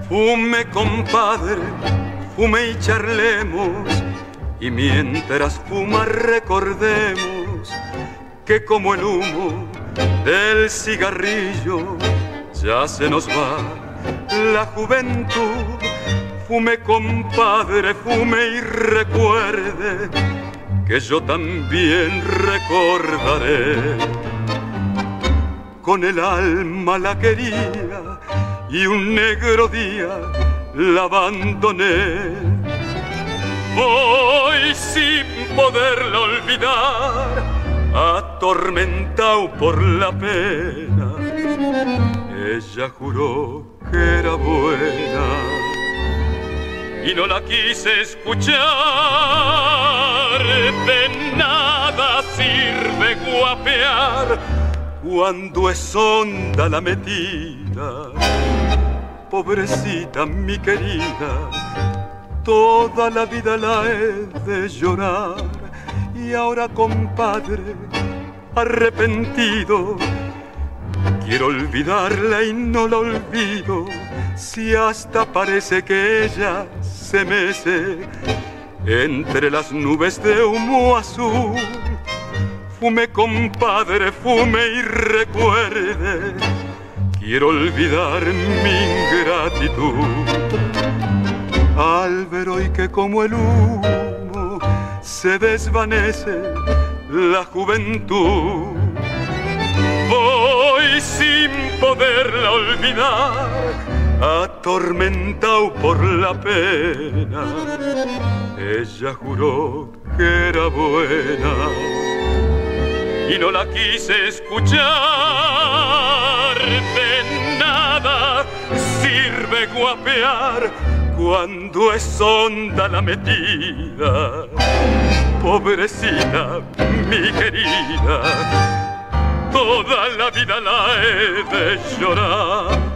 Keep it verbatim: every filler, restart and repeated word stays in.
Fume, compadre, fume y charlemos, y mientras fuma recordemos que como el humo del cigarrillo ya se nos va la juventud. Fume, compadre, fume y recuerde que yo también recordaré. Con el alma la quería y un negro día la abandoné. Voy sin poderla olvidar, atormentado por la pena. Ella juró que era buena y no la quise escuchar. De nada sirve guapear cuando es honda la metida. Pobrecita mi querida, toda la vida la he de llorar. Y ahora, compadre, arrepentido, quiero olvidarla y no la olvido. Si hasta parece que ella se mece entre las nubes de humo azul. Fume, compadre, fume y recuerde, quiero olvidar mi ingratitud. Al ver hoy que como el humo se desvanece la juventud, voy sin poderla olvidar, atormentado por la pena. Ella juró que era buena y no la quise escuchar. De nada sirve guapear cuando es honda la metida. Pobrecita mi querida, toda la vida la he de llorar.